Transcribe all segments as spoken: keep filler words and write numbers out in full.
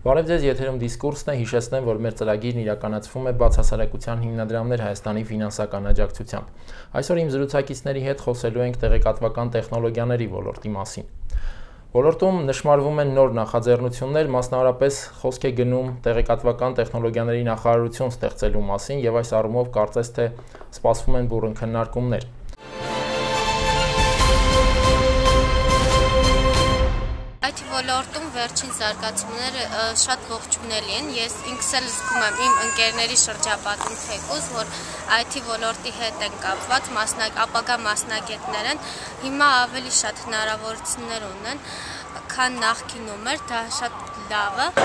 Բարև ձեզ, եթերում դիսկուրսն է, հիշեցնեմ, որ մեր ծրագիրն իրականացվում է բացահասարակության հիմնադրամներ Հայաստանի ֆինանսական աջակցությամբ։ Այսօր իմ զրուցակիցների հետ խոսելու ենք տեղեկատվական տեխնոլոգիաների ոլորտի մասին։ Ոլորտում նշմարվում են նոր նախաձեռնություններ, մասնավորապես խոսք է գնում տեղեկատվական տեխնոլոգիաների նախարարություն ստեղծելու մասին եւ այս առումով կարծես թե սպասվում են բուռն քննարկումներ։ Այ թի ոլորտում վերջին զարգացումները շատ ողջունելի են, ես ինքս էլ զգում եմ իմ ընկերների շրջապատում թեկուզ, որ այ թի ոլորտի հետ են կապված, մասնակ, ապագա մասնագետներ են, հիմա ավելի շատ հնարավորություններ ունեն, քան նախկինում էր, դա շատ լավ է։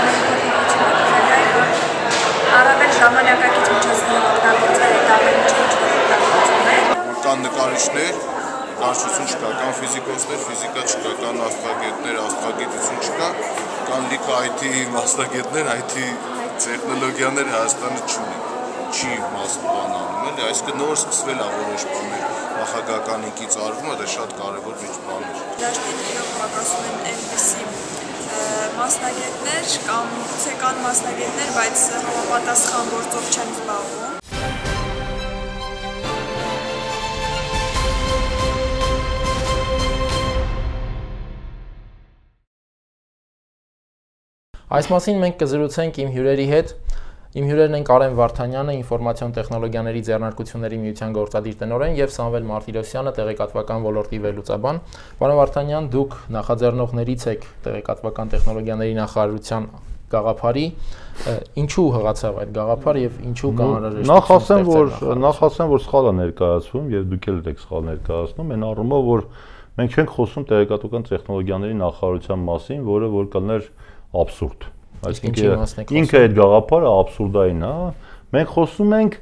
Առավել ժամանակակից միջոցներ օգտագործել այդ ամեն ինչը օգտագործում են։ Կան նկարիչներ, կարծություն չկա, կան ֆիզիկոսներ, ֆիզիկա չկա, կան աստղագետներ, աստղագիտություն չկա, կան լիքը այ թի մասնագետներ, այ թի տեխնոլոգիաներ Հայաստանը չունի, չի մասնաբան անում էլի, այսինքն նոր սկսվել է որոշ բաներ, նախագահական ինքից արվում է, դա շատ կարևոր մի բան է։ Դաշտերով պակասում են այնպիսի մասնագետներ կամ գուցե կան մասնագետներ, բայց համապատասխան գործով չեն զբաղվում։ Այս մասին մենք կզրուցենք իմ հյուրերի հետ։ Իմ հյուրերն են Կարեն Վարդանյանը, ինֆորմացիոն տեխնոլոգիաների ձեռնարկությունների միության գործադիր տնօրեն եւ Սամվել Մարտիրոսյանը, տեղեկատվական ոլորտի վերլուծաբան։ Պարոն Վարդանյան, դուք նախաձեռնողներից եք տեղեկատվական տեխնոլոգիաների նախարարության գաղափարի, ինչու հղացավ այդ գաղափարը եւ ինչու կանոնարարեցիք։ Նախ ասեմ, որ նախ ասեմ, որ սխալ է ներկայացվում եւ դուք էլ եք սխալ ներկայացնում, այն առումով, որ մենք չենք խոսում տեղեկատվական տեխնոլոգիաների նախարարության մասին, որը որ կներ абսուրդ։ Այսինքն ինքը այդ գաղափարը абսուրդային է։ Մենք խոսում ենք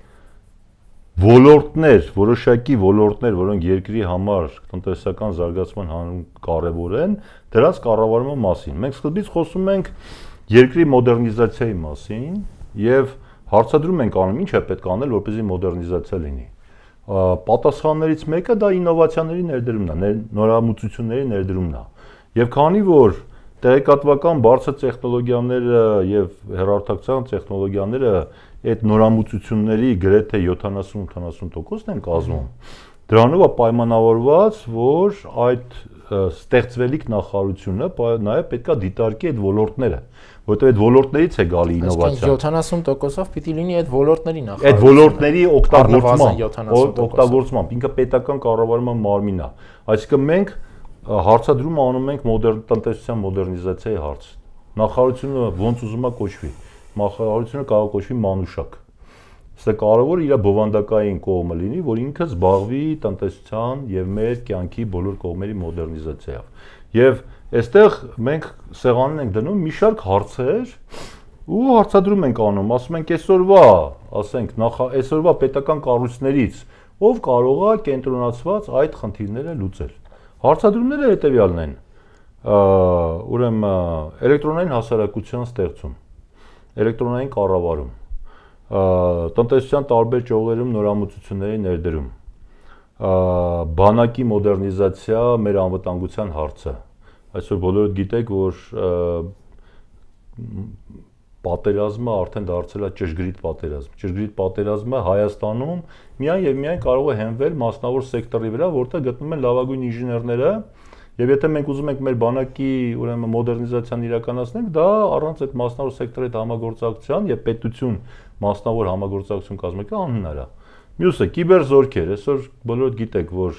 ոլորտներ, որոշակի ոլորտներ, որոնք երկրի համար տնտեսական զարգացման հանուն կարևոր են, դրանց կառավարման մասին։ Մենք սկզբից խոսում ենք երկրի մոդեռնիզացիայի մասին եւ հարցադրում ենք անում ինչ է պետք անել, որպեսզի մոդեռնիզացիա լինի։ Պատասխաններից մեկը դա ինովացիաների ներդրումն է, նորամուծությունների ներդրումն է։ Եւ քանի որ տեղեկատվական բարձր տեխնոլոգիաները եւ հեռարձակության տեխնոլոգիաները այդ նորամուծությունների գրեթե յոթանասուն-ութանասուն տոկոսն են կազմում, դրանով է պայմանավորված, որ այդ ստեղծվելիք նախարարությունը նաեւ պետքա դիտարկի այդ ոլորտները, որտեղ այդ ոլորտներից է գալի ինովացիան։ յոթանասուն տոկոսով պիտի լինի այդ ոլորտների նախարարությունը։ Այդ ոլորտների օգտագործման, օգտագործման, ինքը պետական կառավարման մարմինն է։ Այսինքն մենք հարցադրում անում ենք մոդեռն տնտեսության մոդեռնիզացիայի հարց։ Նախարարությունը ոնց ուզում է կոչվի։ Նախարարությունը կարող կոչվի մանուշակ։ Սա կարևոր իր բովանդակային կողմը լինի, որ ինքը զբաղվի տնտեսության եւ մեր կյանքի բոլոր կողմերի մոդեռնիզացիայով։ Եվ այստեղ մենք սեղանին ենք դնում մի շարք հարցեր ու հարցադրում ենք անում, ասում ենք այսօրվա, ասենք նախ այսօրվա պետական կառույցներից ով կարող է կենտրոնացված այդ խնդիրները լուծել։ Հարցադրումները հետևյալն են, ուրեմն էլեկտրոնային հասարակության ստեղծում, էլեկտրոնային կառավարում, տնտեսության տարբեր ճյուղերում նորամուծությունների ներդրում, բանակի մոդեռնիզացիա, մեր անվտանգության հարցը։ Այսօր բոլորդ գիտեք, որ պատերազմը արդեն դարձել է ճշգրիտ պատերազմ։ Ճշգրիտ պատերազմը Հայաստանում միայն եւ միայն կարող է հենվել մասնավոր սեկտորի վրա, որտեղ գտնվում են լավագույն ինժեներները, եւ եթե մենք ուզում ենք մեր բանակի ուրեմն մոդեռնիզացիան իրականացնենք, դա առանց այդ մասնավոր սեկտորի հետ համագործակցության եւ պետություն մասնավոր համագործակցություն կազմակերպել անհնար է։ Մյուսը կիբերզորքեր, այսօր բոլորդ գիտեք, որ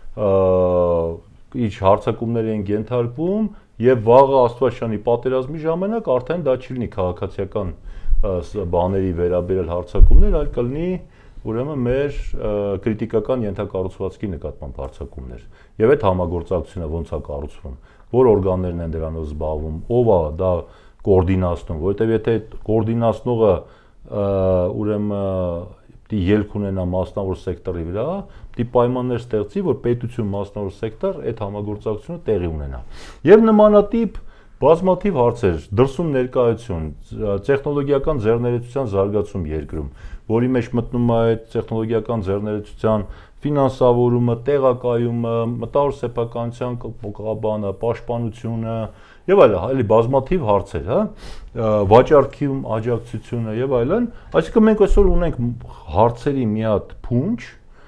ինչ հարձակումներ են ենթարկվում եւ վաղը Աստվածաշանի պատերազմի ժամանակ արդեն դա չի լինի քաղաքացիական բաների վերաբերել հարձակումներ, այլ կլինի ուրեմն մեր քրիտիկական ենթակառուցվածքի նկատմամբ հարձակումներ։ Եվ այդ համագործակցությունը ոնց է կառուցվում, որ օրգաններն են դրանով զբաղվում, ով է դա կոորդինացնում, որովհետեւ եթե կոորդինացնողը ուրեմն պիտի ելք ունենա մասնավոր սեկտորի վրա, պիտի պայմաններ ստեղծի, որ պետություն մասնավոր սեկտոր այդ համագործակցությունը տեղի ունենա։ Եվ նմանատիպ բազմաթիվ հարցեր, դրսում ներկայություն, տեխնոլոգիական ձեռներեցության զարգացում երկրում, որի մեջ մտնում է այդ տեխնոլոգիական ձեռներեցության ֆինանսավորումը, տեղակայումը, մտավոր սեփականության կողմանը, պաշտպանությունը եւ այլն, այլի բազմաթիվ հարցեր, հա, վաճառքում աջակցությունը եւ այլն, այսինքն մենք այսօր ունենք հարցերի մի հատ փունջ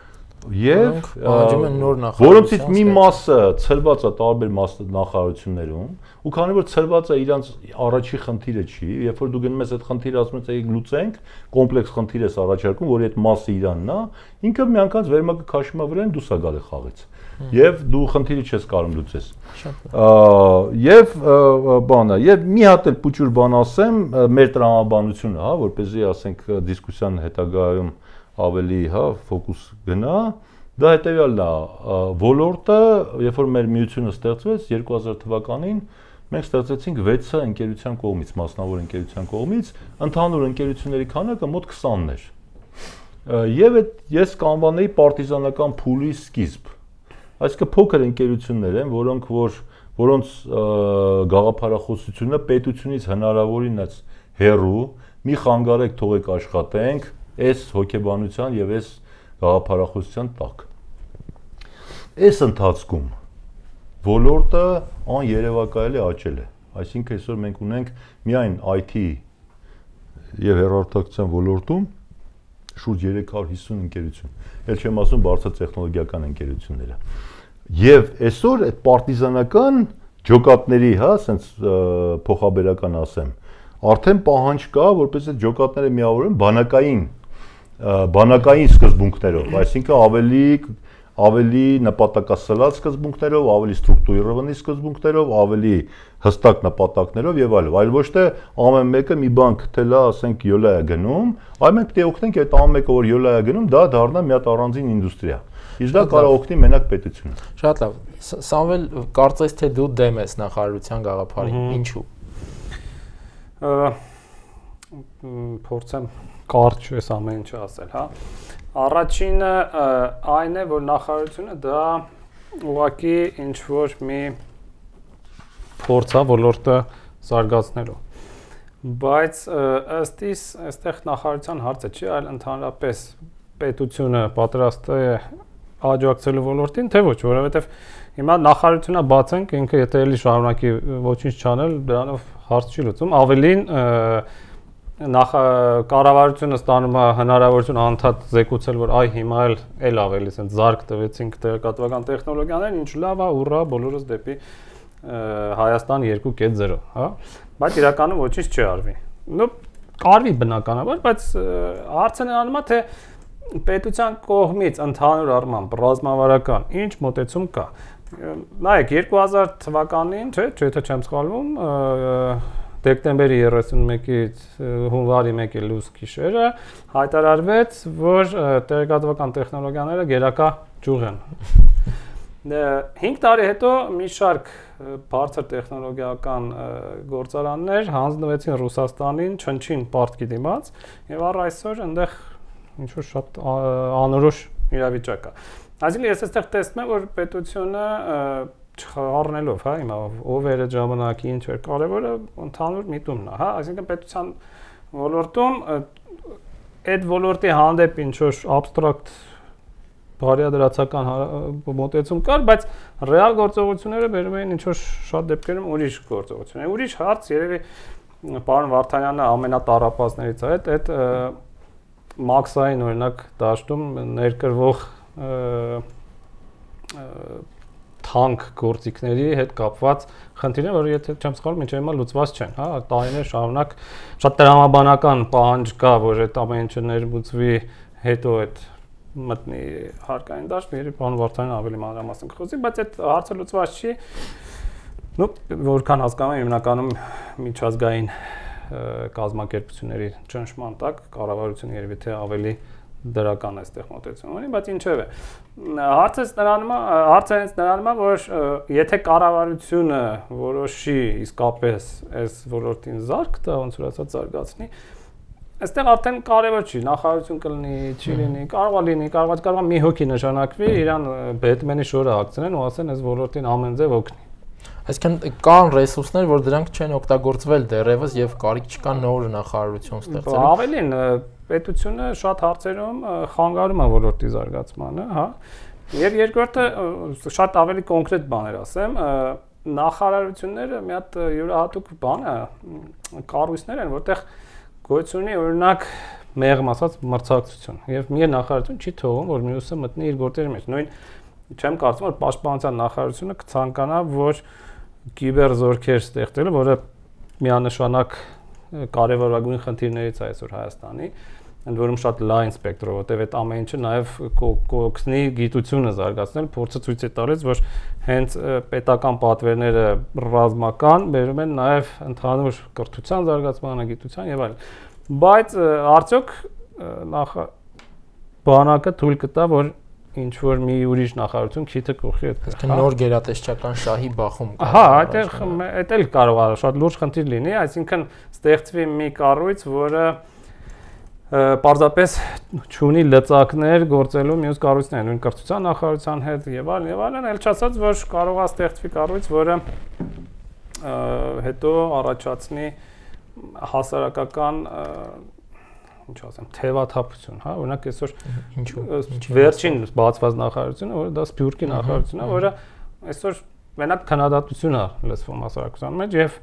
եւ որոնցից մի մասը ցրված է տարբեր նախարարություններում ու քանի որ ցրված է իրանց առաջի խնդիրը չի, երբ որ դու գնում ես այդ խնդիրը ասում ես եկեք լուծենք, կոմպլեքս խնդիր ես առաջարկում, որի այդ մասը իրանն է, ինքը միանգամից վերմակը քաշում է վրան դուրս է գալի խաղից։ Եվ դու խնդիրը չես կարող լուծես։ Եվ բանը, եւ մի հատ էլ փոքր բան ասեմ, մեր տրամաբանությունը, հա, որպեսզի ասենք դիսկուսիան հետագայում ավելի, հա, ֆոկուս գնա, դա հետեւյալն է, ոլորտը, երբ որ մեր միությունը ստեղծվեց երկու հազար թվականին, մենք ստեղծեցինք վեցը ընկերության կողմից, մասնավոր ընկերության կողմից, ընդհանուր ընկերությունների քանակը մոտ քսանն էր։ Եվ այդ ես կանվանեի պարտիզանական փուլի սկիզբ։ Այսինքն փոքր ընկերություններ են, որոնք որ որոնց գաղափարախոսությունը պետությունից հնարավորինս հեռու, մի խանգարեք թողեք աշխատենք, այս հոգեբանության եւ այս գաղափարախոսության տակ։ Այս ընթացքում ոլորտը աներևակայելի աճել է, այսինքն այսօր մենք ունենք միայն I T եւ հեռարձակության ոլորտում շուրջ երեք հարյուր հիսուն ընկերություն, ել չեմ ասում բարձր տեխնոլոգիական ընկերությունները։ Եվ այսօր այդ պարտիզանական ջոկատների, հա, ասենց փոխաբերական ասեմ, արդեն պահանջ կա, որպես այդ ջոկատները միավորեն բանակային բանակային սկզբունքներով, այսինքն ավելի ավելի նպատակասլաց սկզբունքներով, ավելի ստրուկտուրირованный սկզբունքներով, ավելի հստակ նպատակներով եւ այլն, այլ ոչ թե ամեն մեկը մի բան քթելա, ասենք յոլա է գնում, այլ մենք պետք է օգնենք այդ ամեն մեկը, որ յոլա է գնում, դա դառնա մի հատ առանձին ինդուստրիա։ Իսկ դա կարող օգնի մենակ պետությունը։ Շատ լավ։ Սամվել, կարծես թե դու դեմ ես նախարարության գաղափարին, ինչու։ Փորձեմ կարճ այս ամեն ինչը ասել, հա։ Առաջինը այն է, որ նախարարությունը դա ուղղակի ինչ որ մի փորձ է ոլորտը զարգացնելու։ Բայց ըստ իս այստեղ նախարարության հարցը չի, այլ ընդհանրապես պետությունը պատրաստ է աջակցելու ոլորտին, թե ոչ, որովհետև հիմա նախարարությունը բացենք, ինքը եթե էլի շարունակի ոչինչ չանել, դրանով հարց չի լուծում, ավելին նախ կառավարությունը ստանում է հնարավորություն անդադ զեկուցել, որ այ հիմա էլ էլ ավելի ասենք զարգ տվեցինք տեղեկատվական տեխնոլոգիաներ, ինչ լավ է, ուռա, բոլորս դեպի Հայաստան երկու կետ զիրո, հա, բայց իրականում ոչինչ չի արվի։ Նո կարվի բնականաբար, բայց հարցը նրանում է, թե պետության կողմից ընդհանուր առմամբ ռազմավարական ինչ մոտեցում կա։ Նայեք, երկու հազար թվականին, չէ, եթե չեմ սխալվում, դեկտեմբերի երեսունմեկից հունվարի մեկի լույս գիշերը հայտարարվեց, որ տեղեկատվական տեխնոլոգիաները գերակա ճյուղ են։ հինգ տարի հետո մի շարք բարձր տեխնոլոգիական գործարաններ հանձնվեցին Ռուսաստանին, չնչին պարտքի դիմաց, եւ առ այսօր այնտեղ ինչ որ շատ անորոշ իրավիճակ է։ Այսինքն ես այստեղ տեսնում եմ, որ պետությունը չխառնելով, հա, հիմա ով էր այդ ժամանակի ինչ էր կարևորը ընդհանուր միտումն է, հա, այսինքն պետության ոլորտում այդ ոլորտի հանդեպ ինչ որ абստրակտ բարիադրացական մոտեցում կար, բայց ռեալ գործողությունները բերում էին ինչ որ շատ դեպքերում ուրիշ գործողություններ։ Ուրիշ հարց երևի պարոն Վարդանյանը ամենատարապածներից է այդ այդ մաքսային օրինակ դաշտում ներկրվող թանկ գործիքների հետ կապված խնդիրներ, որը եթե չեմ սխալվում, մինչև հիմա լուծված չեն, հա, տարիներ շարունակ շատ տրամաբանական պահանջ կա, որ այդ ամեն ինչը ներմուծվի, հետո այդ մտնի հարկային դաշտ, երբ պարոն Վարդանյանը ավելի մանրամասն կխոսի, բայց այդ հարցը լուծված չի։ Ну, որքան հասկանում եմ, հիմնականում միջազգային կազմակերպությունների ճնշման տակ կառավարությունը երևի թե ավելի դրական է այստեղ մոտեցում ունի, բայց ինչև է։ Հարցը նրանում է, հարցը հենց նրանում է, որ եթե կառավարությունը որոշի իսկապես այս ոլորտին զարգ տա, ոնց որ ասած զարգացնի, այստեղ արդեն կարևոր չի, նախարարություն կլինի, չի լինի, կարող է լինի, կարող է կարող է մի հոգի նշանակվի, իրան Բեթմենի շորը հագցնեն ու ասեն այս ոլորտին ամեն ձև օգնի։ Այսինքն կան ռեսուրսներ, որ դրանք չեն օգտագործվել դեռևս եւ կարիք չկա նոր նախարարություն ստեղծելու։ Ավելին պետությունը շատ հարցերում խանգարում է ոլորտի զարգացմանը, հա։ Եվ երկրորդը շատ ավելի կոնկրետ բաներ ասեմ, նախարարությունները մի հատ յուրահատուկ բան է, կառույցներ են, որտեղ գոյություն ունի օրինակ մեղմ ասած մրցակցություն եւ մի նախարարություն չի թողում, որ մյուսը մտնի իր գործերի մեջ։ Նույն չեմ կարծում, որ պաշտպանության նախարարությունը կցանկանա, որ կիբեր զորքեր ստեղծելը, որը միանշանակ կարևորագույն խնդիրներից է այսօր Հայաստանի, ընդ որում շատ լայն սպեկտրով, որտեղ այդ ամեն ինչը նաև կօգնի գիտությունը զարգացնել, փորձը ցույց է տալիս, որ հենց պետական պատվերները ռազմական բերում են նաև ընդհանուր կրթության զարգացմանը, գիտության եւ այլն։ Բայց արդյոք նախ բանակը թույլ կտա, որ ինչ որ մի ուրիշ նախարարություն քիթը կողքի այդ։ Այսինքն նոր գերատեսչական շահի բախում կա։ Հա, այդտեղ այդ էլ կարող է շատ լուրջ խնդիր լինի, այսինքն ստեղծվի մի կառույց, որը պարզապես չունի լծակներ գործելու մյուս կառույցներ, նույն կրթության նախարարության հետ եւ այլն եւ այլն, էլ չասած, որ կարող է ստեղծվի կառույց, որը հետո առաջացնի հասարակական ինչ ասեմ, թևաթափություն, հա, օրինակ այսօր ինչու վերջին բացված նախարարությունը, որը դա Սփյուռքի նախարարությունն է, որը այսօր մենակ քննադատություն է լսվում հասարակության մեջ եւ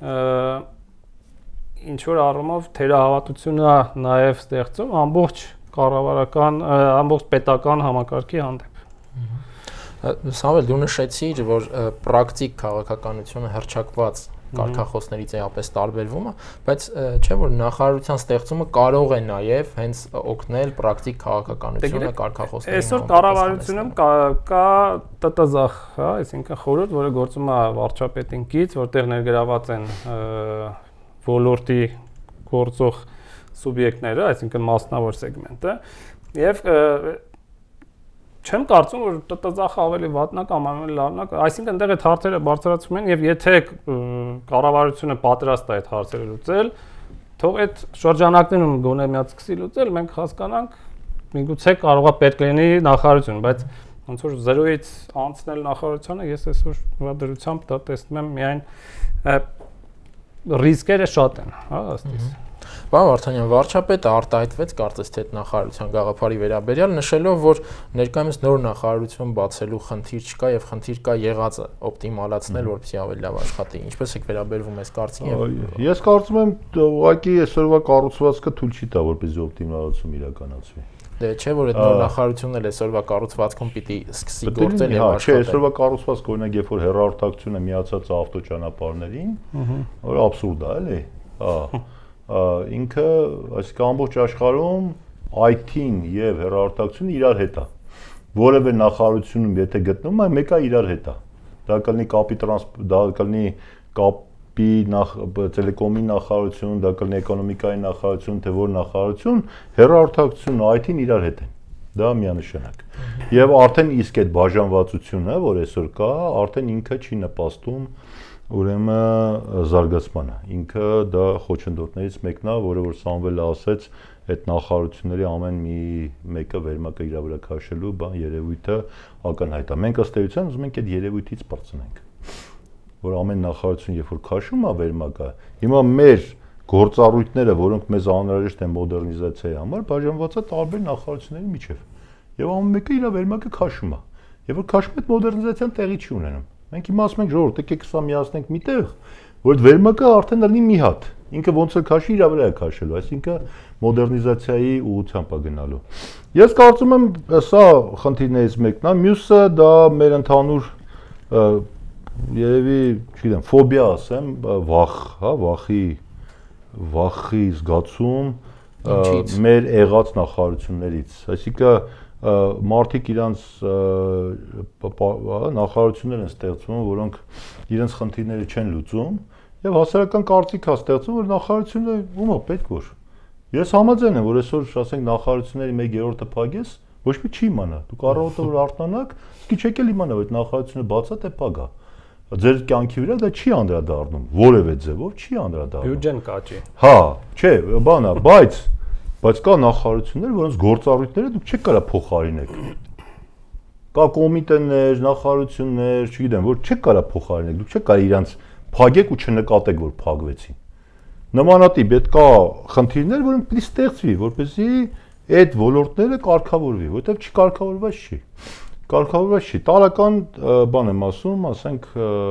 ինչ որ առումով թերահավատություն է նաեւ ստեղծում ամբողջ կառավարական, ամբողջ պետական համակարգի հանդեպ։ Սամվել, դու նշեցիր, որ պրակտիկ քաղաքականությունը հռչակված կարգախոսներից էապես տարբերվում է, բայց չէ՞ որ նախարարության ստեղծումը կարող է նաև հենց օգնել պրակտիկ քաղաքականությունը կարգախոսների։ Այսօր կառավարությունում կա ՏՏԶ, հա, այսինքն խորհուրդ, որը գործում է վարչապետին կից, որտեղ ներգրաված են ոլորտի գործող սուբյեկտները, այսինքն մասնավոր սեգմենտը, եւ չեմ կարծում, որ ՏՏԶ-ը ավելի վատն է կամ ավելի լավն է, այսինքն այնտեղ այդ հարցերը բարձրացում են եւ եթե կառավարությունը պատրաստ է այդ հարցերը լուծել, թող այդ շրջանակներում գոնե մի հատ սկսի լուծել, մենք հասկանանք, միգուցե կարող է պետք լինի նախարարություն, բայց ոնց որ զրոյից անցնել նախարարությանը, ես այսօր վարդրությամբ դա տեսնում եմ միայն ռիսկերը շատ են, հա, ըստիս։ Պարոն Վարդանյան, վարչապետը արտահայտվեց կարծես թե նախարարության գաղափարի վերաբերյալ, նշելով, որ ներկայումս նոր նախարարություն բացելու խնդիր չկա եւ խնդիր կա եղածը օպտիմալացնել, որպեսզի ավելի լավ աշխատի։ Ինչպես եք վերաբերվում այս կարծիքին։ Ես կարծում եմ, ուղղակի այսօրվա կառուցվածքը թույլ չի տա, որպեսզի օպտիմալացում իրականացվի։ Դե չէ՞ որ այդ նոր նախարարությունն էլ այսօրվա կառուցվածքում պիտի սկսի գործել եւ աշխատել։ Չէ, այսօրվա կառուցվածքը օրինակ երբ որ հեռահաղորդակցությունը միացած է ավտոճանապարհներին, որ աբսուրդ է, էլի։ Հա ինքը, այսինքն ամբողջ աշխարհում այ թին եւ հեռահաղորդակցությունը իրար հետ է։ Որևէ նախարարությունում եթե գտնվում է, մեկը իրար հետ է։ Դա կլինի կապի տրանսպորտ, դա կլինի կապի նախ տելեկոմի նախարարություն, դա կլինի էկոնոմիկայի նախարարություն, թե որ նախարարություն, հեռահաղորդակցությունը այ թին իրար հետ են։ Դա միանշանակ։ Եվ արդեն իսկ այդ բաժանվածությունը, որ այսօր կա, արդեն ինքը չի նպաստում ուրեմն զարգացմանը։ Ինքը դա խոչընդոտներից մեկն է, որը որ Սամվելը ասեց, այդ նախարարությունների ամեն մի մեկը վերմակը իր վրա քաշելու բան երևույթը ակնհայտ է։ Մենք ըստ էության ուզում ենք այդ երևույթից բարձրանանք, որ ամեն նախարարություն երբ որ քաշում է վերմակը, հիմա մեր գործառույթները, որոնք մեզ անհրաժեշտ են մոդեռնիզացիայի համար, բաժանված է տարբեր նախարարությունների միջև։ Եվ ամեն մեկը իր վերմակը քաշում է։ Եվ որ քաշում այդ մոդեռնիզացիան տեղի չի ունենում։ Մենք հիմա ասում ենք ժողովուրդ, եկեք սա միացնենք միտեղ, որ այդ վերմակը արդեն լինի մի հատ։ Ինքը ոնց է քաշի, իր վրա է քաշելու, այսինքն մոդեռնիզացիայի ուղղությամբ է գնալու։ Ես կարծում եմ, սա խնդիրներից մեկն է, մյուսը դա մեր ընդհանուր երևի, չգիտեմ, ֆոբիա ասեմ, վախ, հա, վախի, վախի զգացում մեր եղած նախարարություններից, այսինքն մարդիկ իրանց նախարարություններ են ստեղծում, որոնք իրենց խնդիրները չեն լուծում եւ հասարակական կարծիք է ստեղծում, որ նախարարությունը ում է պետք որ։ Ես համաձայն եմ, որ այսօր ասենք նախարարությունների մեկ երրորդը փակես, ոչ մի չի իմանա։ Դուք առավոտը որ արտանաք, իսկի չեք էլ իմանա, որ այդ նախարարությունը բացա թե փակա։ Ձեր կյանքի վրա դա չի անդրադառնում, որևէ ձևով չի անդրադառնում։ Բյուջեն կաճի։ Հա, չէ, բանա, բայց Բայց կա նախարարություններ, որոնց գործառույթները դուք չեք կարա փոխարինեք։ կա կոմիտեներ, նախարարություններ, չգիտեմ, որ չեք կարա փոխարինեք, դուք չեք կարա իրանց փագեք ու չնկատեք, որ փագվեցին։ Նմանատիպ այդ կա խնդիրներ, որոնք պիտի ստեղծվի, որպեսզի այդ ոլորտները կարգավորվի, որովհետև չկարգավորված չի։ Կարգավորված չի։ Տարական բան եմ ասում, ասենք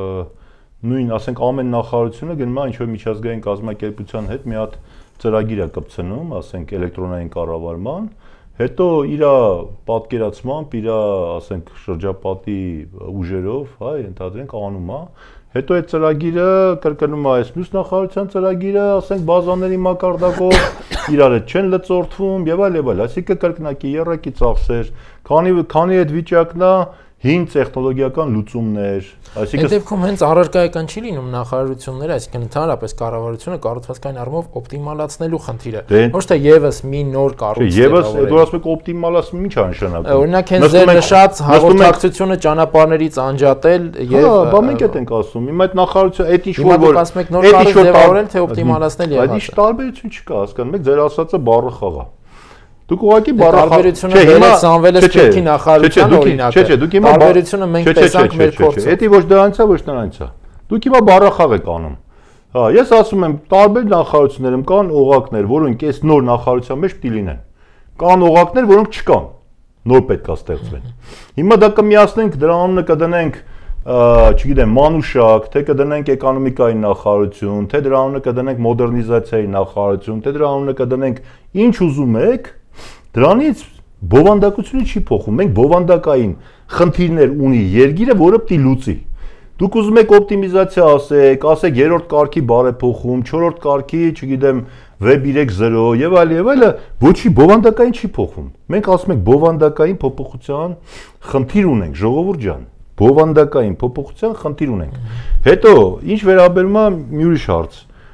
նույն, ասենք ամեն նախարարությունը գնում է ինչ-որ միջազգային կազմակերպության հետ մի հատ ծրագիր է կպցնում, ասենք էլեկտրոնային կառավարման, հետո իր պատկերացմամբ, իր, ասենք, շրջապատի ուժերով, հա, ենթադրենք անում է, հետո այդ ծրագիրը կրկնում է այս մյուս նախարարության ծրագիրը, ասենք, բազաների մակարդակով իրար հետ չեն լծորդվում եւ այլ եւ այլ, այսինքն կրկնակի երրակի ծախսեր, քանի քանի այդ վիճակն է հին տեխնոլոգիական լուծումներ, այսինքն այդ դեպքում հենց առարկայական չի լինում նախարարությունները, այսինքն ընդհանրապես կառավարությունը կառուցվածքային առումով օպտիմալացնելու խնդիրը, ոչ թե եւս մի նոր կառույց Եվս դու ասում եք օպտիմալացում ինչ է նշանակում։ Օրինակ հենց ձեր նշած հաղորդակցությունը ճանապարհներից անջատել եւ Հա, բա մենք այդ ենք ասում։ Հիմա այդ նախարարությունը այդ ինչ որ որ ասում եք նոր կառույց ձևավորել թե օպտիմալացնել եղած։ Այդ ինչ տարբերություն չկա, հասկանում եք, ձեր ասածը բառը խաղա։ Դուք ուղղակի բառը տարբերությունը վերել Սամվելը Սպիրկի նախարարության օրինակը։ Չէ, չէ, դուք հիմա տարբերությունը մենք տեսանք մեր փորձում։ Էդի ոչ դրանից է, ոչ նրանից է։ Դուք հիմա բառը խաղ եք անում։ Հա, ես ասում եմ, տարբեր նախարարություններում կան օղակներ, որոնք այս նոր նախարարության մեջ պիտի լինեն։ Կան օղակներ, որոնք չկան, նոր պետք է ստեղծվեն։ Հիմա դա կմիացնենք, դրա անունը կդնենք, չգիտեմ, մանուշակ, թե կդնենք էկոնոմիկայի նախարարություն, թե դրա անունը կդնենք մոդեռնիզացիայի նախարարություն, թե դրա անունը կդնենք ինչ ուզում եք, դրանից բովանդակությունը չի փոխում։ Մենք բովանդակային խնդիրներ ունի երկիրը, որը պիտի լուծի։ Դուք ուզում եք օպտիմիզացիա ասեք, ասեք երրորդ կարգի բարեփոխում, չորրորդ կարգի, չգիտեմ, վեբ երեք զրո եւ այլ եւ այլը, ոչի բովանդակային չի փոխում։ Մենք ասում ենք բովանդակային փոփոխության խնդիր ունենք, ժողովուրդ ջան։ Բովանդակային փոփոխության խնդիր ունենք։ Հետո, ինչ վերաբերում է մի ուրիշ հարց,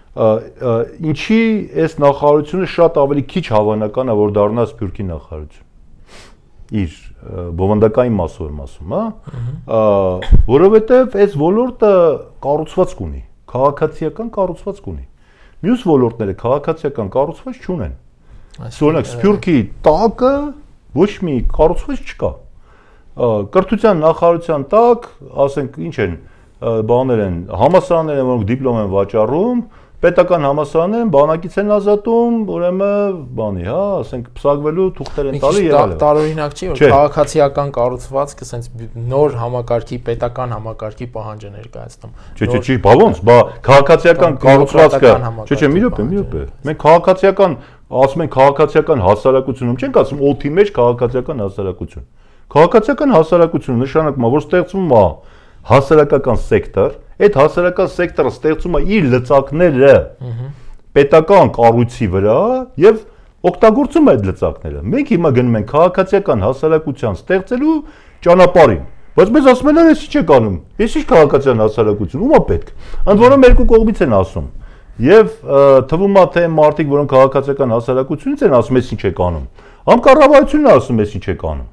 ինչի այս նախարարությունը շատ ավելի քիչ հավանական է, որ դառնա Սփյուռքի նախարարություն։ Իր բովանդակային մասով եմ ասում, հա, որովհետև այս ոլորտը կառուցվածք ունի, քաղաքացիական կառուցվածք ունի։ Մյուս ոլորտները քաղաքացիական կառուցվածք չունեն։ Օրինակ Սփյուռքի տակը ոչ մի կառուցվածք չկա։ Կրթության նախարարության տակ, ասենք, ինչ են, բաներ են, համալսարաններ են, որոնք դիպլոմ են վաճառում, պետական համալսարաններ են, բանակից են ազատում, ուրեմն բանի, հա, ասենք, փսակվելու թուղթեր են տալի եւ այլն։ Տարօրինակ չի, որ քաղաքացիական կառուցվածքը ասենց նոր համակարգի, պետական համակարգի պահանջ է ներկայացնում։ Չէ, չէ, չի, բա ոնց, բա քաղաքացիական կառուցվածքը, չէ, չէ, մի րոպե, մի րոպե։ Մենք քաղաքացիական, ասում ենք քաղաքացիական հասարակությունում չենք ասում օդի մեջ քաղաքացիական հասարակություն։ Քաղաքացիական հասարակությունը նշանակում է, որ ստեղծվում է հասարակական սեկտոր, այդ հասարակական սեկտորը ստեղծում է իր լծակները պետական կառույցի վրա եւ օգտագործում է այդ լծակները։ Մենք հիմա գնում ենք քաղաքացիական հասարակության ստեղծելու ճանապարհին, բայց մեզ ասում են, «Էս ինչ եք անում»։ Էս ինչ քաղաքացիական հասարակություն, ո՞ւմ է պետք։ Ընդ որում երկու կողմից են ասում։ Եվ թվում է թե մարդիկ, որոնք քաղաքացիական հասարակությունից են ասում, «Էս ինչ եք անում»։ Համ կառավարությունն է ասում, «Էս ինչ եք անում»։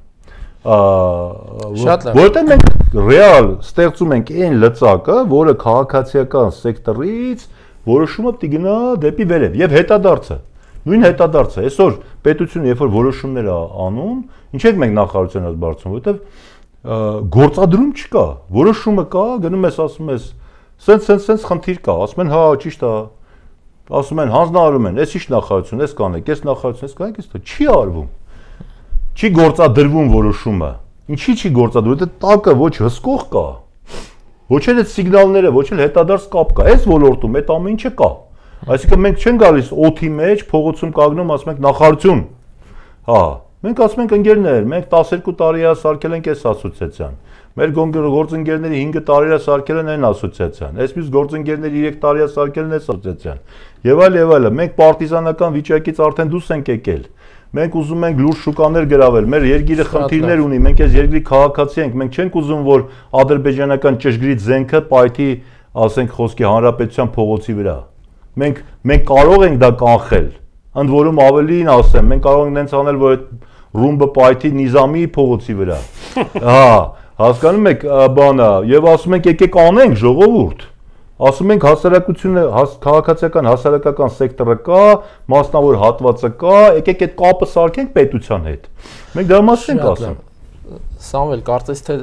Որտեղ մենք ռեալ ստեղծում ենք այն լծակը, որը քաղաքացիական սեկտորից որոշումը պիտի գնա դեպի վերև եւ հետադարձը։ Նույն հետադարձը։ Այսօր պետությունը երբ որ որոշումներ է անում, ինչ եք մենք նախարարությունից բարձում, որտեղ գործադրում չկա, որոշումը կա, գնում ես ասում ես, սենց սենց սենց խնդիր կա, ասում են, հա, ճիշտ է, ասում են, հանձնարարում են, էս ինչ նախարարություն, էս կանեք, էս նախարարություն, էս կանեք, էս չի արվում։ Չի գործադրվում որոշումը։ Ինչի չի գործադրվում, դա տակը ոչ հսկող կա, ոչ էլ այդ սիգնալները, ոչ էլ հետադարձ կապ կա։ Այս ոլորտում այդ ամեն ինչը կա։ Այսինքն մենք չենք գալիս օդի մեջ, փողոցում կանգնում, ասում ենք նախարարություն։ Հա, մենք ասում ենք ընկերներ, մենք տասներկու տարի է սարքել ենք այս ասոցիացիան։ Մեր գործընկերների հինգ տարի է սարքել են այն ասոցիացիան։ Այս մյուս գործընկերները երեք տարի է սարքել են այս ասոցիացիան։ Եվ այլ եւ այլը, մենք պարտիզանական վիճակից արդեն դուրս ենք եկել։ Մենք ուզում ենք լուրջ շուկաներ գրավել, մեր երկիրը խնդիրներ ունի, մենք այս երկրի քաղաքացի ենք, մենք չենք ուզում, որ ադրբեջանական ճշգրիտ զենքը պայթի, ասենք, խոսքի հանրապետության փողոցի վրա։ Մենք մենք կարող ենք դա կանխել։ Ընդ որում ավելին ասեմ, մենք կարող ենք նենց անել, որ այդ ռումբը պայթի Նիզամի փողոցի վրա։ Հա, հասկանում եք, բանը, եւ ասում ենք եկեք անենք ժողովուրդ։ Ասում ենք հասարակությունը, քաղաքացիական հասարակական սեկտորը կա, մասնավոր հատվածը կա, եկեք այդ կապը սարքենք պետության հետ։ Մենք դրա մասին ենք ասում։ Սամվել, կարծես թե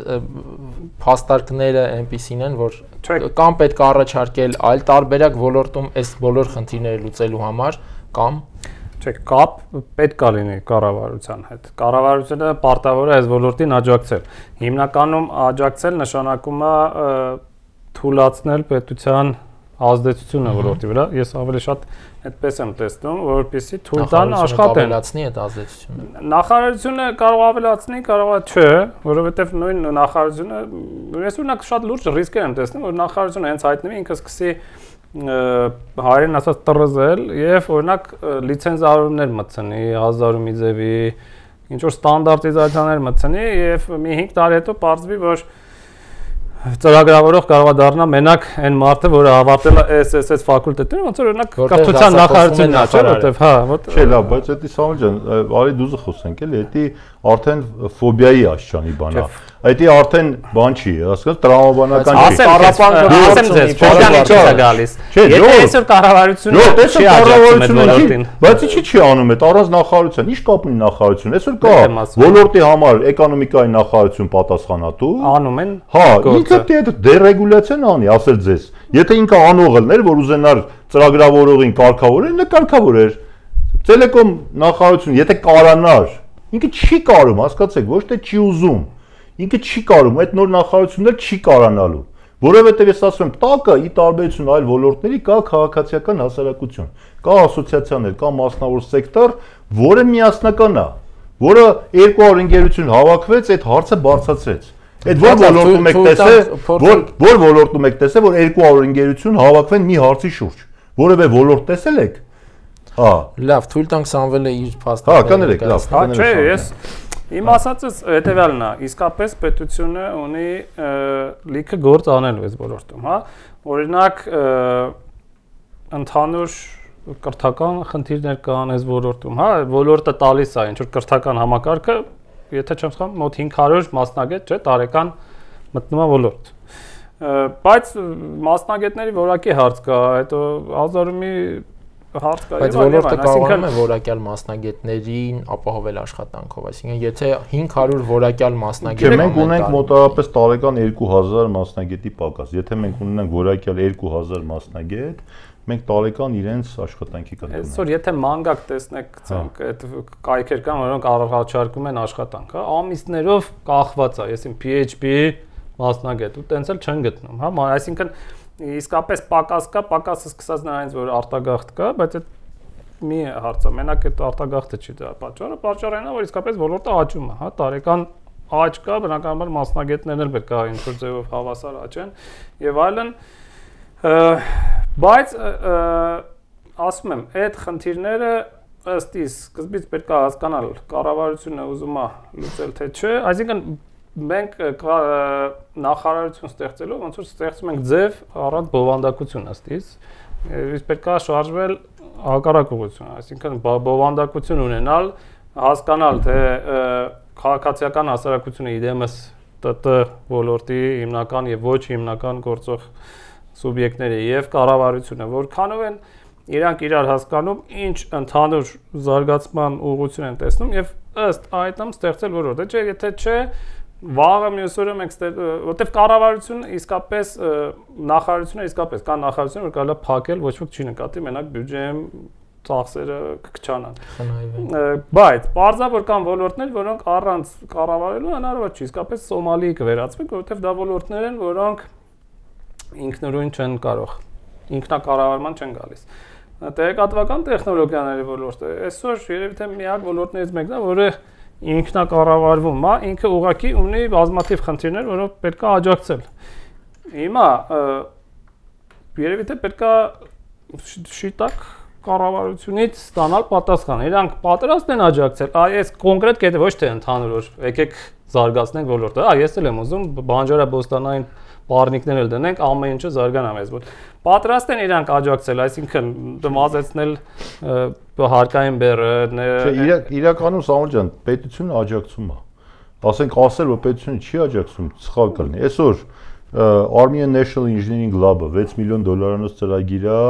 փաստարկները այնպիսին են, որ Չէ, կամ պետք է առաջարկել այլ տարբերակ ոլորտում այս բոլոր խնդիրները լուծելու համար, կամ չէ, կապ պետք է լինի կառավարության հետ։ Կառավարությունը պարտավոր է այս ոլորտին աջակցել։ Հիմնականում աջակցել նշանակում է թույլատրել պետության ազդեցությունը ոլորտի վրա։ Ես ավելի շատ այդպես եմ տեսնում, որովհետեւ թույլ տան աշխատեն։ ավելացնի այդ ազդեցությունը։ Նախարարությունը կարող ավելացնի, կարող է չէ, որովհետև նույն նախարարությունը ես օրինակ շատ լուրջ ռիսկեր եմ տեսնում, որ նախարարությունը հենց հայտնվի ինքը սկսի հայերեն ասած տրզել եւ օրինակ լիցենզավորումներ մտցնի, հազարումի ձևի, ինչ որ ստանդարտիզացիաներ մտցնի եւ մի հինգ տարի հետո պարզվի, որ ծրագրավորող կարող է դառնա մենակ այն մարդը, որը ավարտել է էս էս էս ֆակուլտետները, ոնց որ օրինակ կրթության նախարարությունն է, չէ՞, որտեվ հա, ոտ չէ, լավ, բայց դա Սամվել ջան, արի դուզը խոսենք էլի, դա արդեն ֆոբիայի աշճանի բան է։ Դա արդեն բան չի, հասկանաս, տրավմաբանական չի։ Ասեմ ձեզ, փոքրանի չի գալիս։ Եթե այսօր կառավարությունը չի աջակցում, բայց ինչի՞ չի անում այդ առանց նախարարության, ի՞նչ կապ ունի նախարարությունը։ Այսօր կա ոլորտի համար էկոնոմիկայի նախարարություն պատասխանատու։ Անում են։ Հա, ինքը դե դերեգուլյացիան անի, ասել ձեզ։ Եթե ինքը անողելներ, որ ուզենար ծրագրավորողին կարգավորել, նա կարգավորեր։ Տելեկոմ նախարարություն, եթե կարանար, ինքը չի կարում, հասկացեք, ոչ թե չի ուզում։ Ինքը չի կարում, այդ նոր նախարարություններ չի կարանալու, որովհետև ես ասում եմ, տակը ի տարբերություն այլ ոլորտների կա քաղաքացիական հասարակություն, կա ասոցիացիաներ, կա մասնավոր սեկտոր, որը միասնական է, որը երկու օր ընկերություն հավաքվեց, այդ հարցը բարձրացրեց։ Այդ որ ոլորտում եք տեսել, որ որ ոլորտում եք տեսել, որ երկու օր ընկերություն հավաքվեն մի հարցի շուրջ, որևէ ոլորտ տեսել եք։ Հա։ Լավ, թույլ տանք Սամվելը իր փաստը։ Հա, կներեք, լավ։ Հա, չէ, ես իմ ասածս հետևյալն է, իսկապես պետությունը ունի լիքը գործ անելու այս ոլորտում, հա։ Օրինակ ընդհանուր կրթական խնդիրներ կան այս ոլորտում, հա, ոլորտը տալիս է, ինչ որ կրթական համակարգը, եթե չեմ սխալվում, մոտ հինգ հարյուր մասնագետ, չէ, տարեկան մտնում է ոլորտ։ Բայց մասնագետների որակի հարց կա, հետո հազարումի հարց կա։ Բայց ոլորտը կարողանում է որակյալ մասնագետներին ապահովել աշխատանքով, այսինքն եթե հինգ հարյուր որակյալ մասնագետ մենք ունենք մոտավորապես տարեկան երկու հազար մասնագետի պակաս, եթե մենք ունենանք որակյալ երկու հազար մասնագետ, մենք տարեկան իրենց աշխատանքի կտրում ենք։ Այսօր եթե մանգակ տեսնեք, այդ կայքեր կան, որոնք առաջարկում են աշխատանք, հա, ամիսներով կախված է, ես իմ P H D մասնագետ ու տենց էլ չեն գտնում, հա, այսինքն իսկապես պակաս կա, պակասը սկսած նրանից, որ արտագաղթ կա, բայց այդ մի հարց է, մենակ այդ արտագաղթը չի դրա պատճառը, պատճառը այն է, որ իսկապես ոլորտը աճում է, հա, տարեկան աճ կա, բնականաբար մասնագետներն էլ պետք է ինչ-որ ձևով հավասար աճեն եւ այլն, բայց ասում եմ, այդ խնդիրները ըստ իս սկզբից պետք է հասկանալ, կառավարությունը ուզում է լուծել թե չէ, այսինքն մենք նախարարություն ստեղծելով ոնց որ ստեղծում ենք ձև առանց բովանդակություն ըստ իս, իսկ պետք է շարժվել հակառակ ուղղություն, այսինքն բովանդակություն ունենալ, հասկանալ թե քաղաքացիական հասարակությունը իդեմս T T ոլորտի հիմնական եւ ոչ հիմնական գործող սուբյեկտները եւ կառավարությունը, որքանով են իրանք իրար հասկանում, ինչ ընդհանուր զարգացման ուղղություն են տեսնում եւ ըստ այդմ ստեղծել ոլորտը, չէ, եթե չէ, վաղը մյուս օրը մենք որտեվ կառավարությունը իսկապես նախարարությունը իսկապես կան նախարարություն, որ կարելի է փակել, ոչ ոք չի նկատի, մենակ բյուջեում ծախսերը կքչանան։ Բայց պարզա որ կան ոլորտներ, որոնք առանց կառավարելու հնարավոր չի, իսկապես Սոմալիի կվերածվի, որտեվ դա ոլորտներ են, որոնք ինքնուրույն չեն կարող, ինքնակառավարման չեն գալիս։ Տեղեկատվական տեխնոլոգիաների ոլորտը այսօր երևի թե միակ ոլորտներից մեկն է, որը ինքնակառավարվում է, ինքը ուղղակի ունի բազմաթիվ խնդիրներ, որոնք պետք է աջակցել։ Հիմա երևի թե պետք է շիտակ կառավարությունից ստանալ պատասխան։ Իրանք պատրաստ են աջակցել, այս կոնկրետ կետը ոչ թե ընդհանուր որ եկեք զարգացնենք ոլորտը, հա, ես էլ եմ ուզում բանջարաբոստանային պարնիկներ էլ դնենք, ամեն ինչը զարգանա մեզ մոտ։ Պատրաստ են իրանք աջակցել, այսինքն մազեցնել հարկային բեռը։ Չէ, իրականում Սամվել ջան, պետությունը աջակցում է։ Ասենք ասել, որ պետությունը չի աջակցում, սխալ կլինի։ Այսօր Armenian National Engineering Lab-ը վեց միլիոն դոլարանոց ծրագիր է,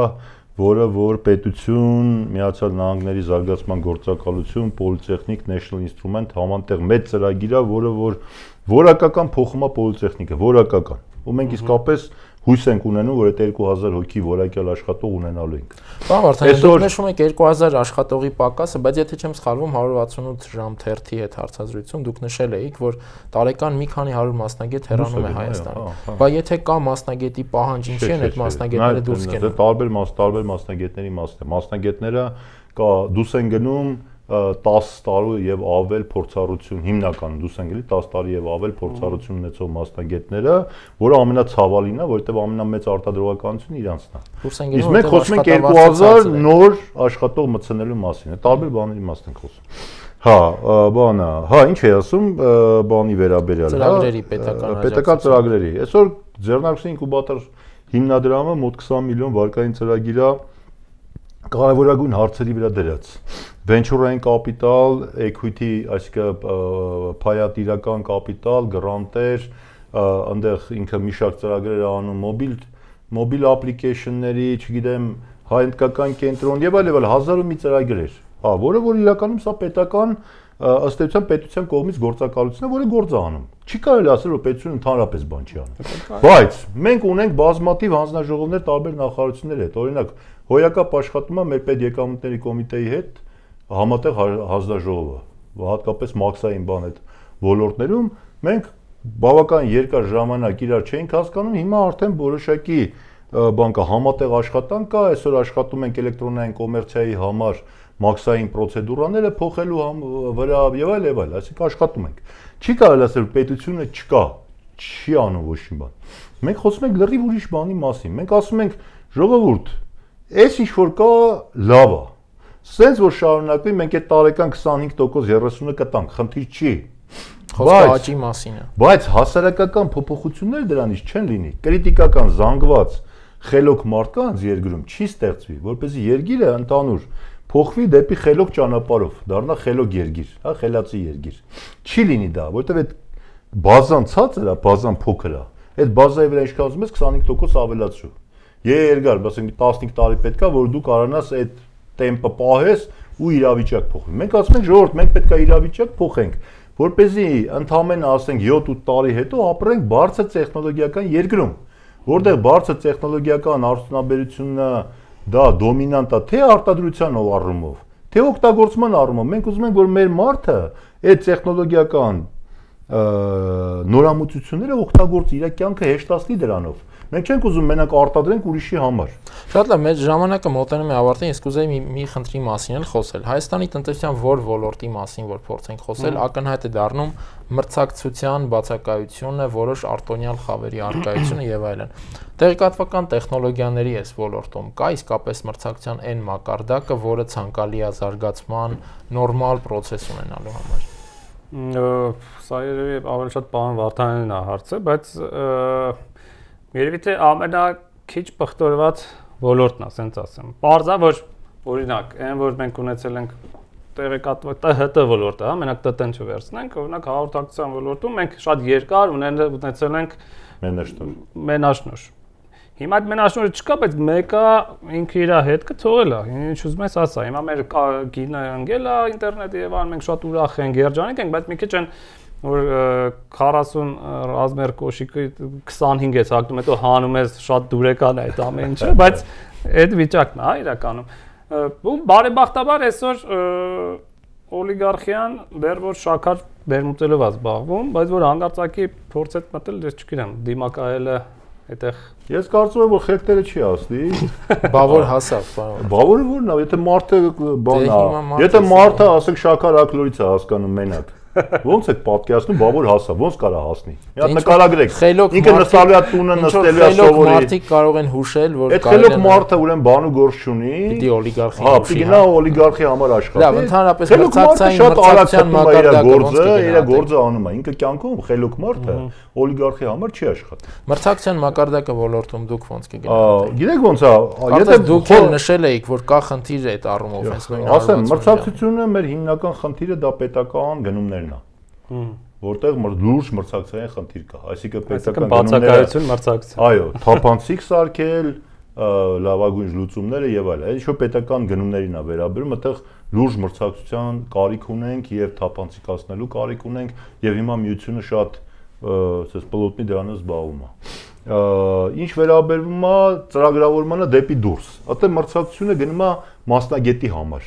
որը որ պետություն, Միացյալ Նահանգների զարգացման գործակալություն, Polytechnic National Instrument համանտեղ մեծ ծրագիր է, որը որ որակական փոխում է Polytechnic-ը, որակական։ Ու մենք իսկապես հույս ենք ունենում, որ այդ երկու հազար հոգի որակյալ աշխատող ունենալու ենք։ Բան Վարդան, դուք նշում եք երկու հազար աշխատողի պակասը, բայց եթե չեմ սխալվում հարյուր վաթսունութ ժամ թերթի հետ հարցազրույցում դուք նշել էիք, որ տարեկան մի քանի հարյուր մասնագետ հեռանում է Հայաստան։ Բայց եթե կա մասնագետի պահանջ, ինչի են այդ մասնագետները դուրս գնում։ Տարբեր տարբեր մասնագետների մասնագետները կա դուրս են գնում տասը տարի եւ ավել փորձառություն հիմնական դուրս են գալի տասը տարի եւ ավել փորձառություն ունեցող մասնագետները, որը ամենացավալին է, որովհետեւ ամենամեծ արտադրողականությունը իրանցն է։ Իսկ մենք խոսում ենք երկու հազար նոր աշխատող մտցնելու մասին, տարբեր բաների մասին ենք խոսում։ Հա, բանը, հա, ինչ է ասում, բանի վերաբերյալ, հա, ծրագրերի պետական պետական ծրագրերի։ Այսօր ձեռնարկության ինկուբատոր հիմնադրամը մոտ քսան միլիոն վարկային ծրագիր է կարևորագույն հարցերի վրա դրած venture-ային կապիտալ, equity, այսինքն փայատիրական կապիտալ, գրանտեր, այնտեղ ինքը մի շարք ծրագրեր անում, մոբիլ մոբիլ application-ների, չգիտեմ, հայկական կենտրոն եւ այլ եւ այլ հազար ու մի ծրագրեր, հա, որը որ իրականում սա պետական ըստ էության պետության կողմից գործակալություն է, որը գործ է անում։ Չի կարելի ասել, որ պետությունը ընդհանրապես բան չի անում։ Բայց մենք ունենք բազմաթիվ հանձնաժողովներ տարբեր նախարարությունների հետ, օրինակ հոյակապ աշխատում է մեր պետեկամուտների կոմիտեի հետ համատեղ հանձնաժողովը, հատկապես մաքսային բան այդ ոլորտներում մենք բավական երկար ժամանակ իրար չենք հասկանում, հիմա արդեն որոշակի բան կա, համատեղ աշխատանք կա, այսօր աշխատում ենք էլեկտրոնային կոմերցիայի համար մաքսային պրոցեդուրաները փոխելու վրա եւ այլ եւ այլ, այսինքն աշխատում ենք։ Չի կարելի ասել պետությունը չկա, չի անում ոչ մի բան։ Մենք խոսում ենք լրիվ ուրիշ բանի մասին։ Մենք ասում ենք ժողովուրդ, այս ինչ որ կա լավ է։ Սենց որ շարունակվի մենք այդ տարեկան քսանհինգ տոկոս երեսունը կտանք, խնդիր չի։ Խոսքը աճի մասին է։ Բայց հասարակական փոփոխություններ դրանից չեն լինի։ Կրիտիկական զանգված խելոք մարդկանց երկրում չի ստեղծվի, որպեսզի երկիրը ընդհանուր փոխվի դեպի խելոք ճանապարհով, դառնա խելոք երկիր, հա, խելացի երկիր։ Չի լինի դա, որովհետև այդ բազան ցածր է, բազան փոքր է։ Այդ բազայի վրա ինչքան ուզում ես քսանհինգ տոկոս ավելացրու։ Երկար, ասենք տասնհինգ տարի պետք է, որ դու կարողանաս այդ տեմպը պահես ու իրավիճակ փոխի։ Մենք ասում ենք ժողովուրդ, մենք պետք է իրավիճակ փոխենք, որպեսզի ընդհանրապես ասենք յոթ-ութ տարի հետո ապրենք բարձր տեխնոլոգիական երկրում, որտեղ բարձր տեխնոլոգիական արդյունաբերությունը դա դոմինանտ է թե արտադրության առումով, թե օգտագործման առումով։ Մենք ուզում ենք, որ մեր մարդը այդ տեխնոլոգիական նորամուծությունները օգտագործի, իր կյանքը հեշտացնի դրանով։ Մենք չենք ուզում մենակ արտադրենք ուրիշի համար։ Շատ լավ, մեր ժամանակը մոտենում է ավարտին, իսկ կուզեի մի, մի խնդրի մասին էլ խոսել։ Հայաստանի տնտեսության որ ոլորտի մասին որ փորձենք խոսել, ակնհայտ է դառնում մրցակցության բացակայությունը, որոշ արտոնյալ խավերի առկայությունը եւ այլն։ Տեղեկատվական տեխնոլոգիաների այս ոլորտում կա իսկապես մրցակցության այն մակարդակը, որը ցանկալի է զարգացման նորմալ process ունենալու համար։ Սա երևի ավելի շատ պարոն Վարդանյանն է հարցը, բայց երևի թե ամենաքիչ պղտորված ոլորտն է, ասենց ասեմ։ Պարզա որ օրինակ, այն որ մենք ունեցել ենք տեղեկատվական ՏՀՏ ոլորտը, հա, մենակ ՏՏ-ն չվերցնենք, օրինակ հաղորդակցության ոլորտում մենք շատ երկար ունեցել ենք մենաշնոր։ Մենաշնոր։ Հիմա այդ մենաշնորը չկա, բայց մեկը ինքը իր հետքը թողել է։ Ինչ ուզում ես ասա, հիմա մեր գինը ընկել է ինտերնետի եւ այն մենք շատ ուրախ ենք, երջանիկ ենք, բայց մի քիչ են որ քառասուն ռազմեր կոշիկը քսանհինգ է ցակնում, հետո հանում ես շատ դուրեկան է այդ ամեն ինչը, բայց այդ վիճակն է, հա, իրականում։ Ու բարեբախտաբար այսօր օլիգարխիան դեռ որ շաքար վերմուծելով է զբաղվում, բայց որ հանգարցակի փորձ հետ մտել, ես չգիտեմ, դիմակայելը այդտեղ Ես կարծում եմ որ խելքները չի ասնի։ Բա որ հասավ, պարոն։ Բա որ որն է, եթե մարդը բան է, եթե մարդը ասենք շաքար ակլորից է հասկանում մենակ։ Ոնց է պատկերացնում, բա որ հասա, ոնց կարա հասնի։ Մի հատ նկարագրեք։ Ինքը նստալու է տունը, նստելու է սովորի։ Մարդիկ կարող են հուշել, որ այդ խելոք մարդը ուրեմն բան ու գործ չունի։ Պիտի օլիգարխի։ Հա, պիտի գնա օլիգարխի համար աշխատի։ Լավ, ընդհանրապես մրցակցային մրցակցության մակարդակը գործը, իր գործը անում է։ Ինքը կյանքում խելոք մարդը օլիգարխի համար չի աշխատի։ Մրցակցության մակարդակը ոլորտում դուք ոնց կգնաք։ Գիտեք ոնց է, եթե դուք նշել էիք, որ կա խնդիր այդ առումով, հենց նույն ասեմ, մրցակցությունը մեր հիմնական խնդիրը դա պետական գնումներն է։ Որտեղ լուրջ մրցակցային խնդիր կա, այսինքն պետական բացակայություն մրցակցություն։ Այո, թափանցիկ սարքել, լավագույն լուծումները եւ այլն։ Այդ շո պետական գնումներին է վերաբերում, այդտեղ լուրջ մրցակցության կարիք ունենք եւ թափանցիկացնելու կարիք ունենք եւ հիմա միությունը շատ ասես պլոտնի դրանով զբաղվում է։ Ինչ վերաբերում է ծրագրավորմանը դեպի դուրս, այդտեղ մրցակցությունը գնում է մասնագետի համար։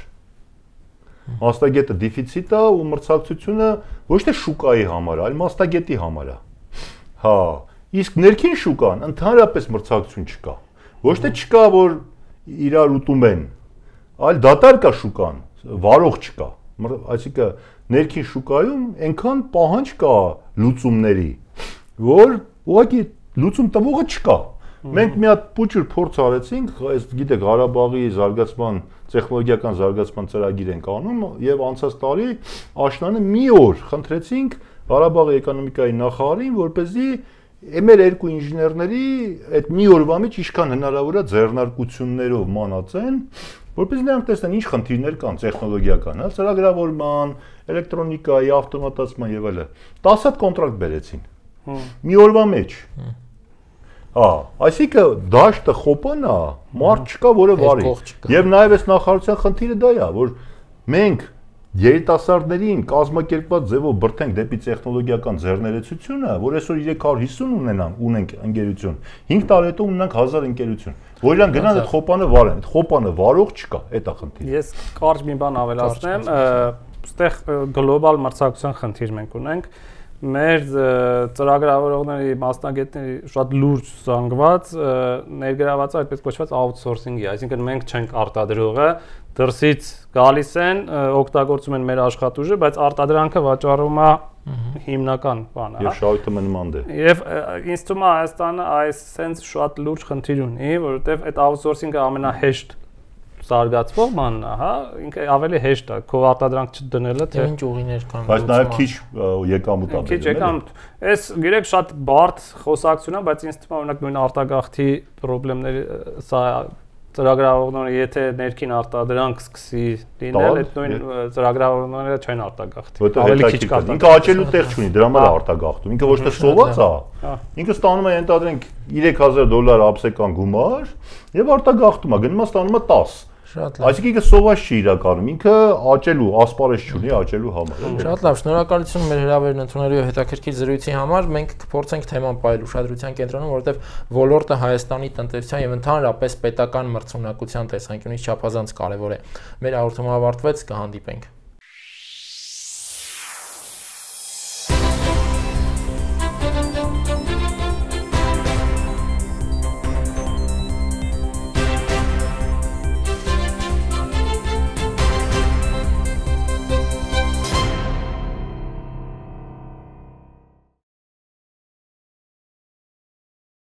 Մասնագետը դեֆիցիտ է ու մրցակցությունը ոչ թե շուկայի համար, այլ մասնագետի համար է։ Հա, իսկ ներքին շուկան ընդհանրապես մրցակցություն չկա։ Ոչ թե չկա, որ իրար ուտում են, այլ դատարկ կա շուկան, վարող չկա։ Այսինքն ներքին շուկայում այնքան պահանջ կա լուծումների, որ ուղղակի լուծում տվողը չկա։ Մենք մի հատ փոքր փորձ արեցինք, այս գիտեք Ղարաբաղի զարգացման տեխնոլոգիական զարգացման ծրագիր ենք անում եւ անցած տարի աշնանը մի օր խնդրեցինք Ղարաբաղի էկոնոմիկայի նախարարին, որպեսզի մեր երկու ինժեներների այդ մի օրվա մեջ ինչքան հնարավոր է ձեռնարկություններով մանածեն, որպեսզի նրանք տեսնեն ինչ խնդիրներ կան տեխնոլոգիական, հա, ծրագրավորման, էլեկտրոնիկայի, ավտոմատացման եւ այլն։ տասը հատ կոնտրակտ բերեցին։ Մի օրվա մեջ։ Հա, այսինքն դաշտը խոպան է, մարդ չկա, որը վարի։ Եվ նաև այս նախարարության խնդիրը դա է, որ մենք երիտասարդներին կազմակերպված ձևով բրթենք դեպի տեխնոլոգիական ձեռներեցությունը, որ այսօր երեք հարյուր հիսուն ունենան, ունենք ընկերություն, հինգ տարի հետո ունենանք հազար ընկերություն, որ իրան գնան այդ խոպանը վարեն, այդ խոպանը վարող չկա, այդ է խնդիրը։ Ես կարճ մի բան ավելացնեմ, այստեղ գլոբալ մրցակցության խնդիր մենք ունենք։ Մեր ծրագրավորողների, մասնագետների շատ լուրջ զանգված ներգրաված այդպես կոչված outsourcing-ի, այսինքն մենք չենք արտադրողը, դրսից գալիս են, օգտագործում են մեր աշխատուժը, բայց արտադրանքը վաճառում է հիմնական բանը, հա։ Եվ շահույթը մնմանդ է։ Եվ ինձ թվում է Հայաստանը այս sense շատ լուրջ խնդիր ունի, որովհետև այդ outsourcing-ը ամենահեշտ զարգացվող բանն է, հա, ինքը ավելի հեշտ է, քո արտադրանք չդնելը, թե ինչ ուղիներ կան։ Բայց նաև քիչ եկամուտ է։ Քիչ եկամուտ։ Այս գիրեք շատ բարդ խոսակցություն է, բայց ինձ թվում է օրինակ նույն արտագաղթի խնդիրները, սա ծրագրավորողները եթե ներքին արտադրանք սկսի լինել, այդ նույն ծրագրավորողները չեն արտագաղթի։ Ավելի քիչ կա։ Ինքը աճելու տեղ չունի, դրա համար է արտագաղթում։ Ինքը ոչ թե սոված է, ինքը ստանում է ենթադրենք երեք հազար դոլար ապսեկան գումար եւ արտագաղթում է, գնում է ստանում է տասը։ Այսինքն ինքը սոված չի իրականում, ինքը աճելու, ասպարեզ չունի աճելու համար։ Շատ լավ, շնորհակալություն մեր հրավերն ընդունելու եւ հետաքրքիր զրույցի համար։ Մենք կփորձենք թեման պահել ուշադրության կենտրոնում, որովհետեւ ոլորտը Հայաստանի տնտեսության եւ ընդհանրապես պետական մրցունակության տեսանկյունից չափազանց կարեւոր է։ Մեր հաղորդումը ավարտվեց, կհանդիպենք։